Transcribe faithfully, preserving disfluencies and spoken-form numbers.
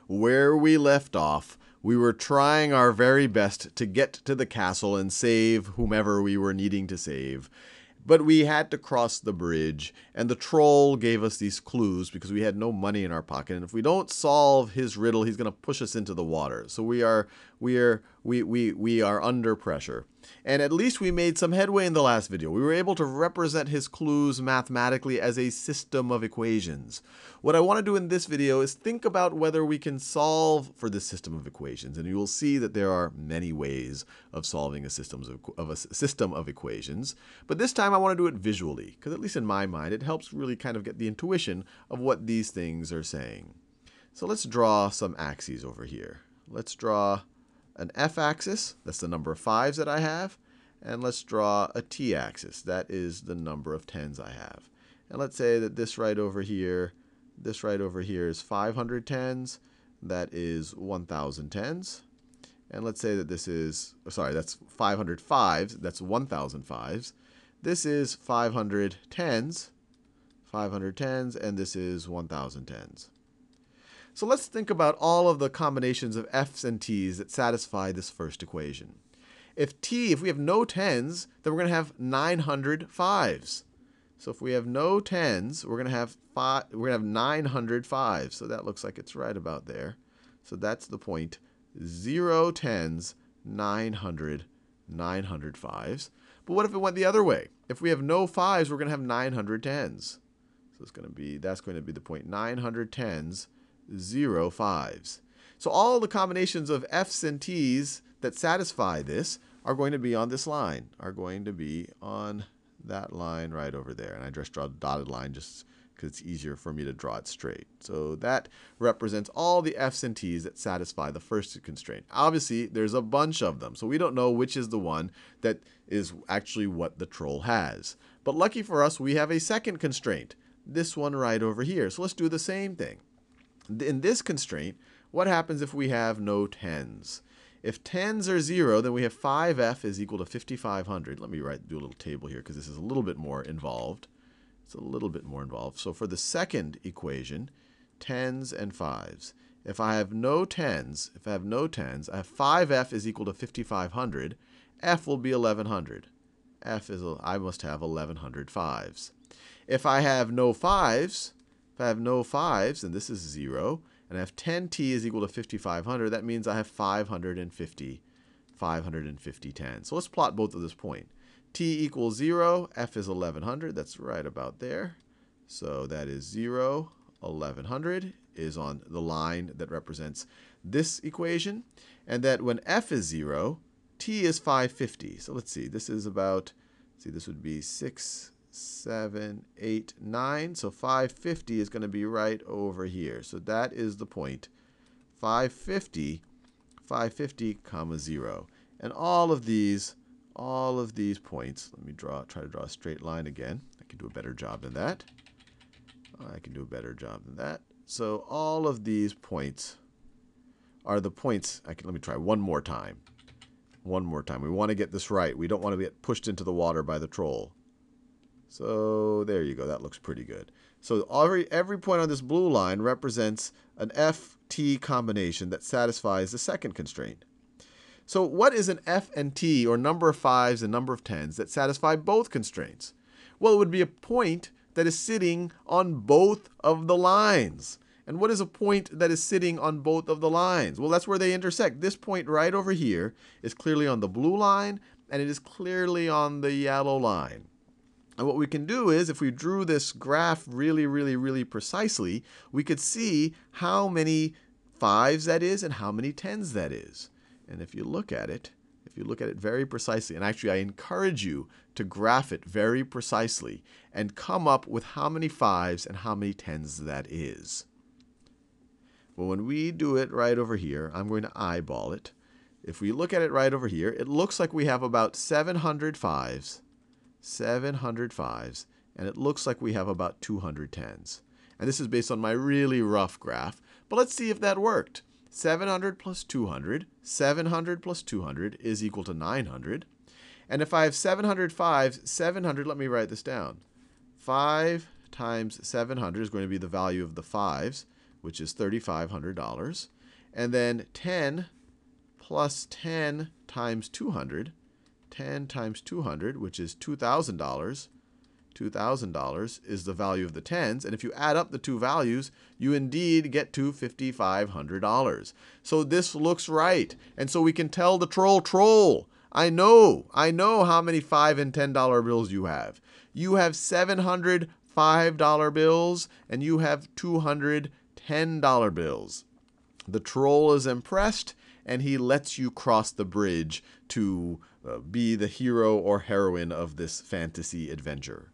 where we left off. We were trying our very best to get to the castle and save whomever we were needing to save. But we had to cross the bridge, and the troll gave us these clues because we had no money in our pocket. And if we don't solve his riddle, he's going to push us into the water. So we are we are we we we are under pressure. And at least we made some headway in the last video. We were able to represent his clues mathematically as a system of equations. What I want to do in this video is think about whether we can solve for this system of equations. And you will see that there are many ways of solving a, systems of, of a system of equations. But this time I want to do it visually, because at least in my mind, it helps really kind of get the intuition of what these things are saying. So let's draw some axes over here. Let's draw an f-axis, that's the number of fives that I have, and let's draw a t-axis, that is the number of tens I have. And let's say that this right over here, this right over here is five hundred tens, that is one thousand tens. And let's say that this is, sorry, that's five hundred fives, that's one thousand fives. This is five hundred tens, five hundred tens, and this is one thousand tens. So let's think about all of the combinations of f's and t's that satisfy this first equation. If t, if we have no tens, then we're going to have nine hundred fives. So if we have no tens, we're going to have five, we're going to have nine hundred fives. So that looks like it's right about there. So that's the point. Zero tens, nine hundred, nine hundred fives. But what if it went the other way? If we have no fives, we're going to have nine hundred tens. So it's going to be, that's going to be the point. nine hundred tens, zero fives. So all the combinations of f's and t's that satisfy this are going to be on this line, are going to be on that line right over there. And I just draw a dotted line just because it's easier for me to draw it straight. So that represents all the f's and t's that satisfy the first constraint. Obviously, there's a bunch of them, so we don't know which is the one that is actually what the troll has. But lucky for us, we have a second constraint, this one right over here. So let's do the same thing. In this constraint, what happens if we have no tens? If tens are zero, then we have five f is equal to fifty-five hundred. Let me write, do a little table here because this is a little bit more involved. It's a little bit more involved. So for the second equation, tens and fives. If I have no tens, if I have no tens, I have five f is equal to fifty-five hundred. F will be eleven hundred. F is, I must have eleven hundred fives. If I have no fives, if I have no fives, and this is zero, and I have ten t is equal to fifty-five hundred, that means I have five hundred fifty, five hundred fifty tens. So let's plot both of this point. T equals zero, f is eleven hundred, that's right about there. So that is zero, eleven hundred is on the line that represents this equation. And that when f is zero, t is five hundred fifty. So let's see, this is about, see, this would be six, seven, eight, nine. So five hundred fifty is going to be right over here. So that is the point. five hundred fifty, five hundred fifty, comma zero. And all of these, all of these points, let me draw, try to draw a straight line again. I can do a better job than that. I can do a better job than that. So all of these points are the points. I can, let me try one more time. One more time. We want to get this right. We don't want to get pushed into the water by the troll. So there you go. That looks pretty good. So every, every point on this blue line represents an f t combination that satisfies the second constraint. So what is an f and t, or number of fives and number of tens, that satisfy both constraints? Well, it would be a point that is sitting on both of the lines. And what is a point that is sitting on both of the lines? Well, that's where they intersect. This point right over here is clearly on the blue line, and it is clearly on the yellow line. And what we can do is, if we drew this graph really, really, really precisely, we could see how many fives that is and how many tens that is. And if you look at it, if you look at it very precisely, and actually I encourage you to graph it very precisely and come up with how many fives and how many tens that is. Well, when we do it right over here, I'm going to eyeball it. If we look at it right over here, it looks like we have about seven hundred fives. seven hundred fives, and it looks like we have about two hundred tens. And this is based on my really rough graph, but let's see if that worked. seven hundred plus two hundred, seven hundred plus two hundred is equal to nine hundred. And if I have seven hundred fives, seven hundred, let me write this down. five times seven hundred is going to be the value of the fives, which is three thousand five hundred dollars. And then ten plus ten times two hundred, ten times two hundred, which is two thousand dollars. two thousand dollars is the value of the tens. And if you add up the two values, you indeed get to five thousand five hundred dollars. So this looks right. And so we can tell the troll, troll, I know, I know how many five and ten dollar bills you have. You have seven hundred five dollar bills, and you have two hundred ten dollar bills. The troll is impressed, and he lets you cross the bridge to uh, be the hero or heroine of this fantasy adventure.